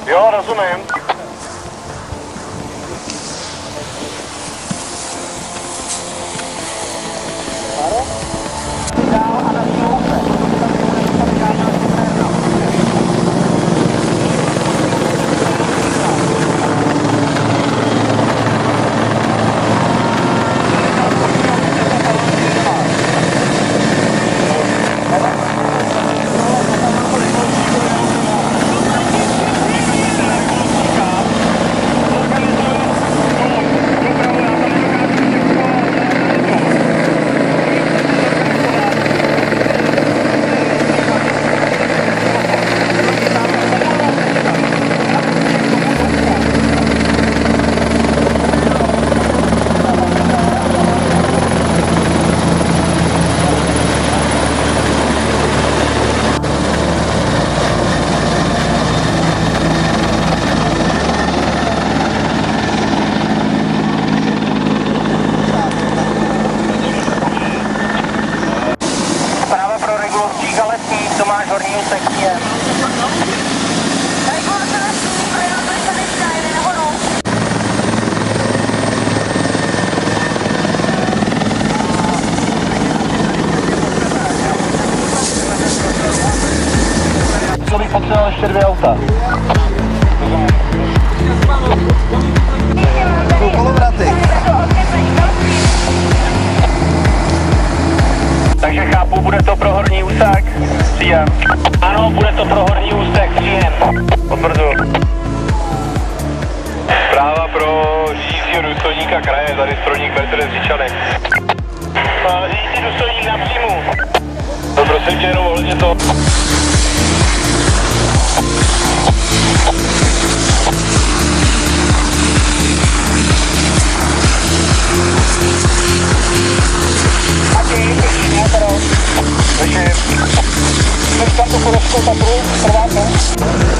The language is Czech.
Jo, rozumím. Tomáš Horní úsek je. Co bych potřeboval ještě 2 auta? Jsou kolovraty. Takže chápu, bude to pro Horní úsek, příjem. Ano, bude to pro Horní úsek, příjem. Potvrzuji. Zpráva pro řídícího důstojníka kraje, tady strojník Mercedes Říčany. Řídící důstojník na příjmu. No prosím tě, jenom ohledně to. Takže tam to podoskou Tatru, trvá to.